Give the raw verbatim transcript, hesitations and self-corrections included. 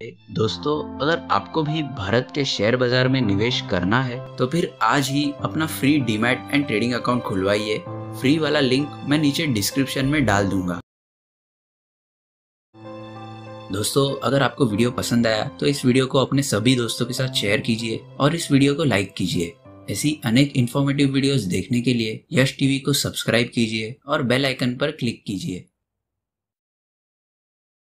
दोस्तों, अगर आपको भी भारत के शेयर बाजार में निवेश करना है तो फिर आज ही अपना free demat and trading account खुलवाइए। फ्री वाला लिंक मैं नीचे डिस्क्रिप्शन में डाल दूंगा। दोस्तों, अगर आपको वीडियो पसंद आया तो इस वीडियो को अपने सभी दोस्तों के साथ शेयर कीजिए और इस वीडियो को लाइक कीजिए। ऐसी अनेक इन्फॉर्मेटिव वीडियोस देखने के लिए यश टीवी को सब्सक्राइब कीजिए और बेल आइकन पर क्लिक कीजिए।